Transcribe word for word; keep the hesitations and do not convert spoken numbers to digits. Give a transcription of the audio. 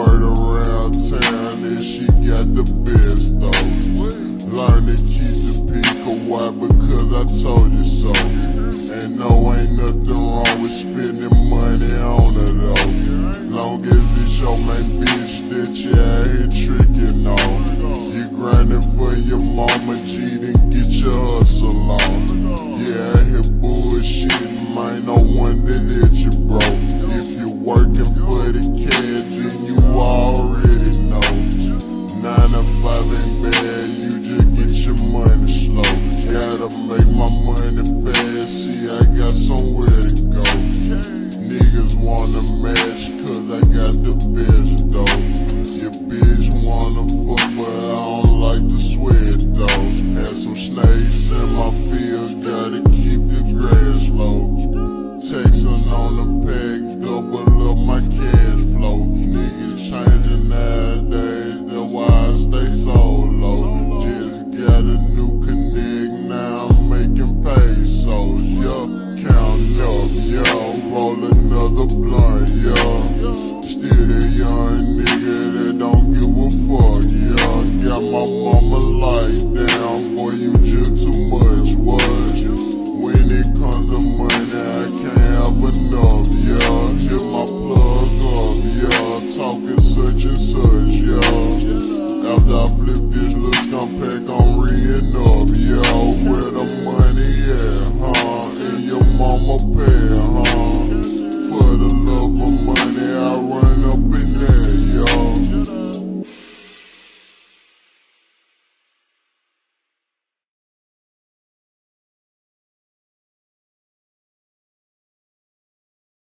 word around town that she got the best though. Learn to keep the peak, why? Because I told you so. And no, ain't nothing wrong with spending money on her though. Long as it's your main bitch that you out here tricking on. You grinding for your mama G, then get your hustle on. Yeah, I hear bullshit, man, no wonder that you broke. If you working for the cash, then you already know. Nine to five ain't bad, you just get your money slow. Gotta make my money fast, see I got somewhere to go. Niggas wanna match, cause I got the best though. Your bitch wanna fuck, but I don't like to sweat though. Had some snakes in my fields, gotta keep the grass low. Texting on the pack, double up my cash flow. Niggas changing nowadays, that's why I stay solo. Just got a new connect, now I'm making pesos, yeah. Count up, yeah, roll another blunt, yeah. Still a young nigga that don't give a fuck, yeah. Got my mama like, damn, boy, you just too much, what? When it comes to money, I can't have enough, yeah. Hit my plug up, yeah. Talking such and such, yeah. After I flip this little scum pack, I'm re-ing up, yeah. Where the money at, huh? And your mama pay.